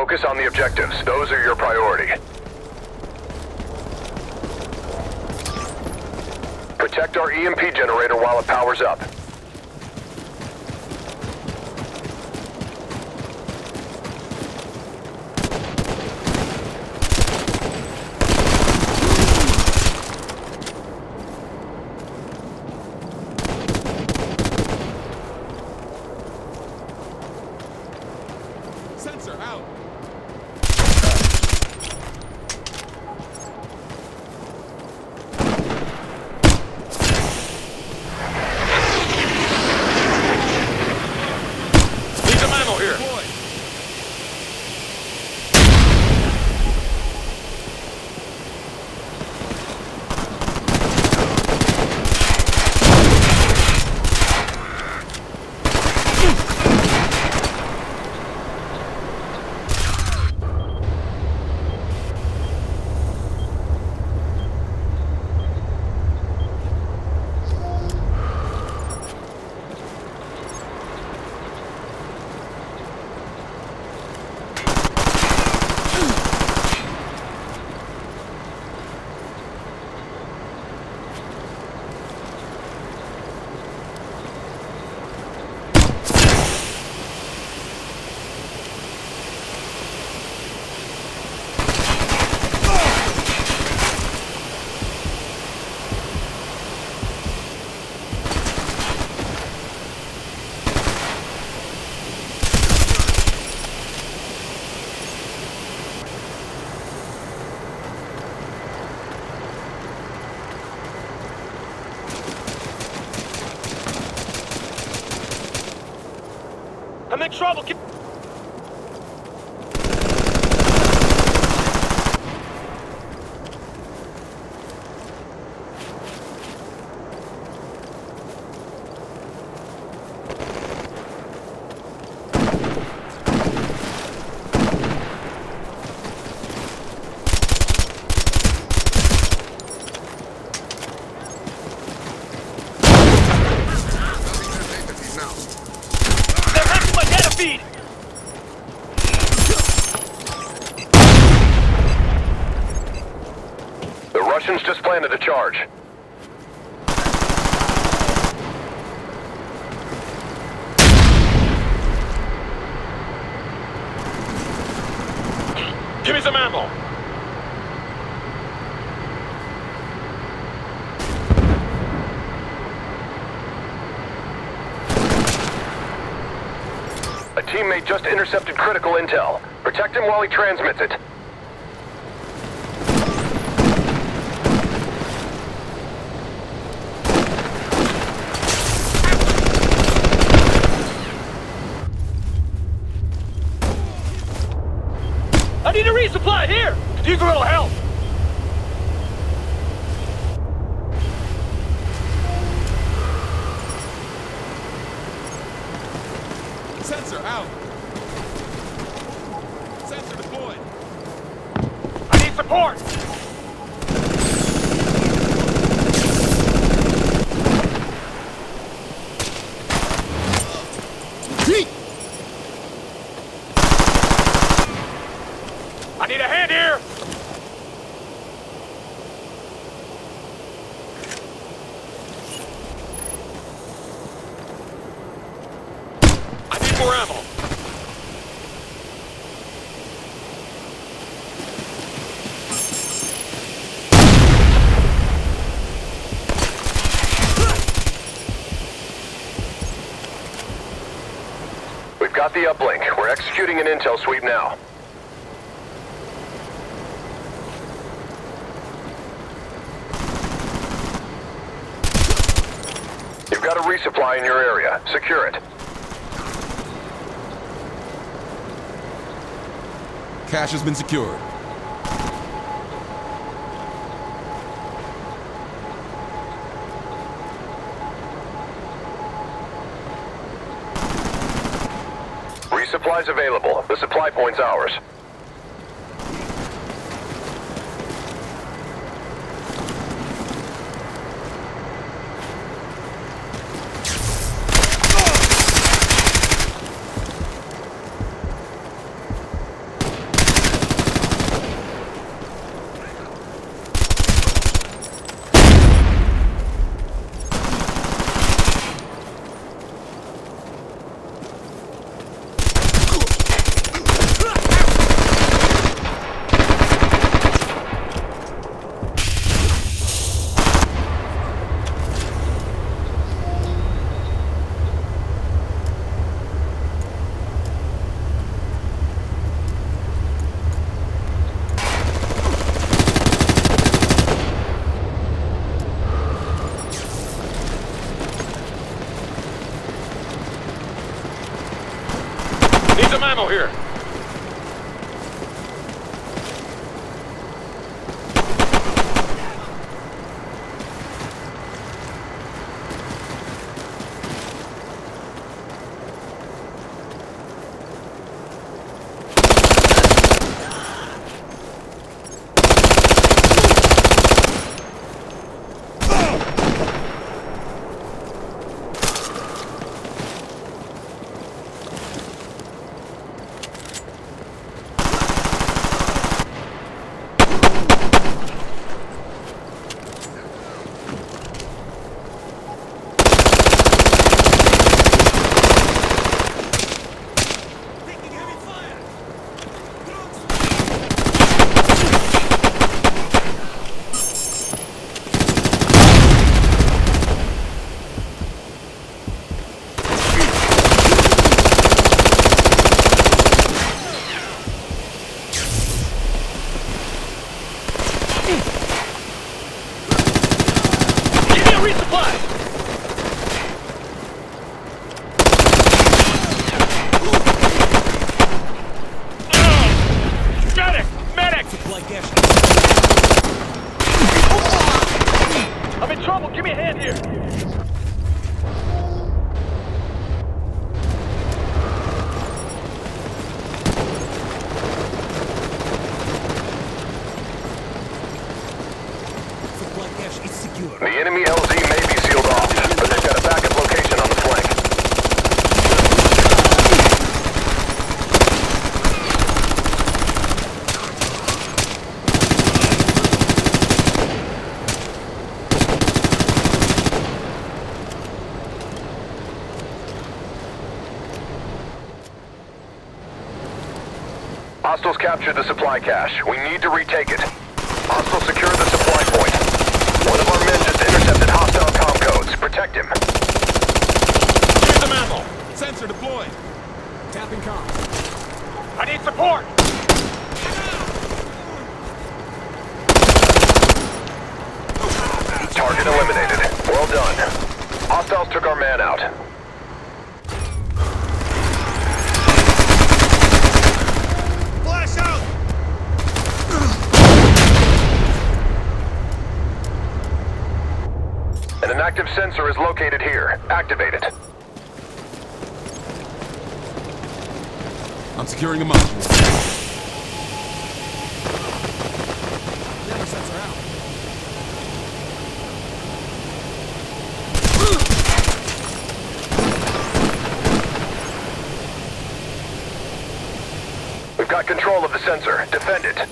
Focus on the objectives. Those are your priority. Protect our EMP generator while it powers up. Sensor out. Need some ammo here. I'm in trouble. Feed. The Russians just planted a charge. Give me some ammo. A teammate just intercepted critical intel. Protect him while he transmits it. I need a resupply here! Could use a little help! Sensor out. Sensor deployed. I need support! I need a hand here! I need more ammo. We've got the uplink. We're executing an intel sweep now. You've got a resupply in your area. Secure it. Cache has been secured. Resupplies available. The supply point's ours. here. I'm in trouble. Give me a hand here. Supply cache is secure. The enemy LZ may be sealed off, but they've got a backup location on the flank. Hostiles captured the supply cache. We need to retake it. Hostiles secure the supply point. One of our men just intercepted hostile comm codes. Protect him. Here's the ammo. Sensor deployed. Tapping comms. I need support! Target eliminated. Well done. Hostiles took our man out. Flash out! An inactive sensor is located here. Activate it. I'm securing a module. Nano sensor out. We've got control of the sensor. Defend it.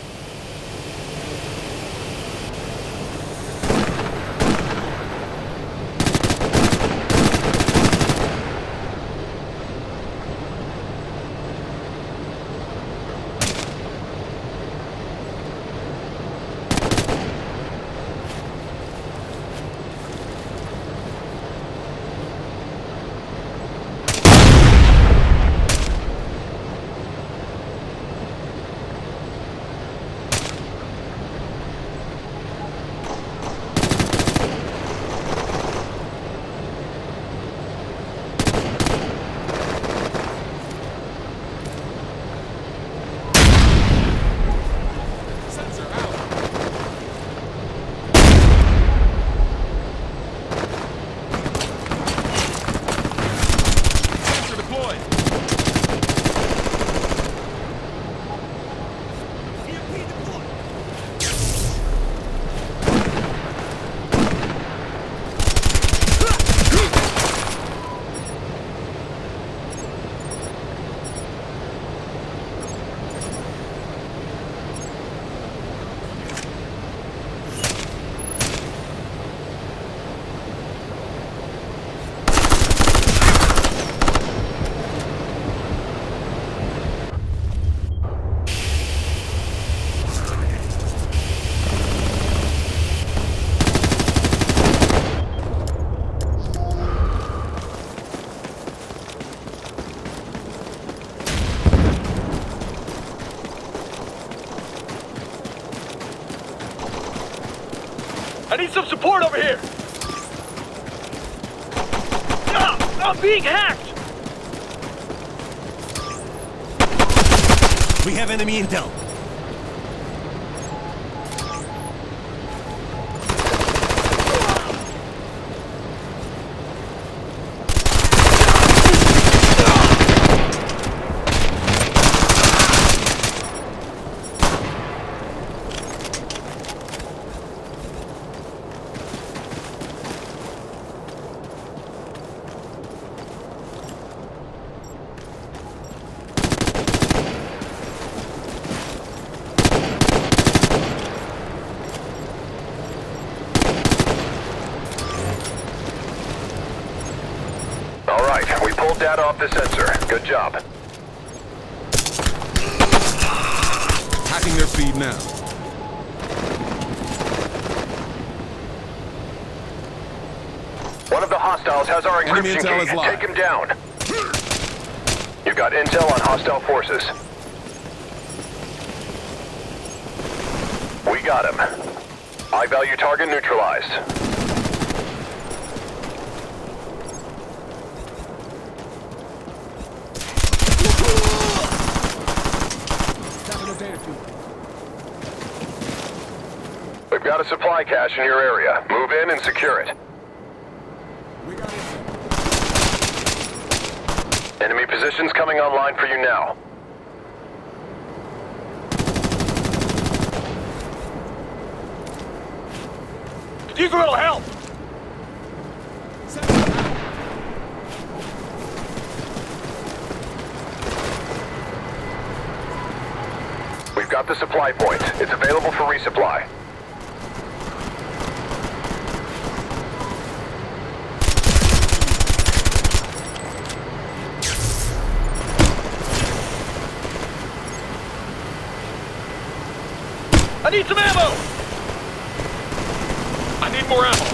Sensor out. Sensor deployed. EMP deployed. I need some support over here! I'm being hacked! We have enemy intel. We pulled data off the sensor. Good job. Hacking their feed now. One of the hostiles has our Enemy encryption intel key. is live. Take him down. You got intel on hostile forces. We got him. High-value target neutralized. We've got a supply cache in your area. Move in and secure it. We got it. Enemy positions coming online for you now. Use a little help! We've got the supply point. It's available for resupply. I need some ammo! I need more ammo.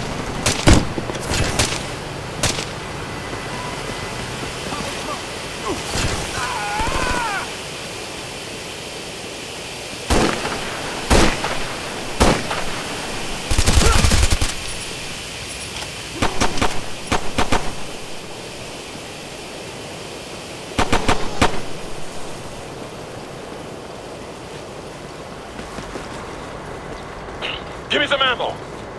Give me some ammo!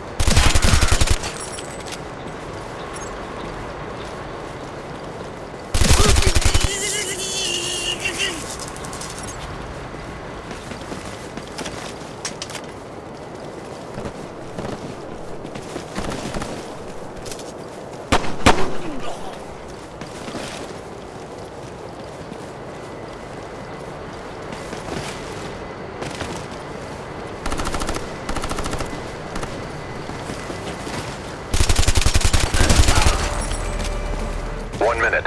One minute.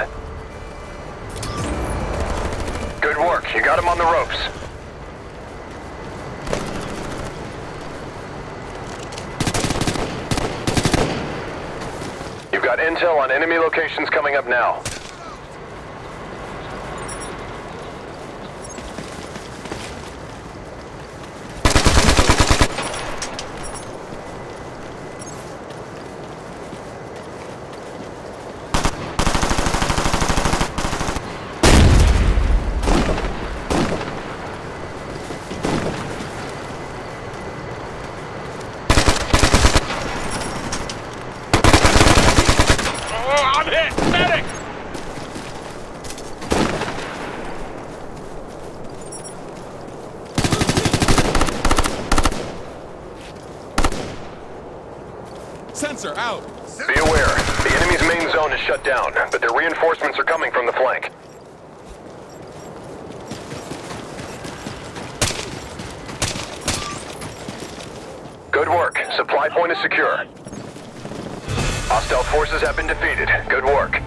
Good work. You got him on the ropes. You've got intel on enemy locations coming up now. I'm hit! Medic! Sensor out! Be aware. The enemy's main zone is shut down, but their reinforcements are coming from the flank. Good work. Supply point is secure. Hostile forces have been defeated. Good work.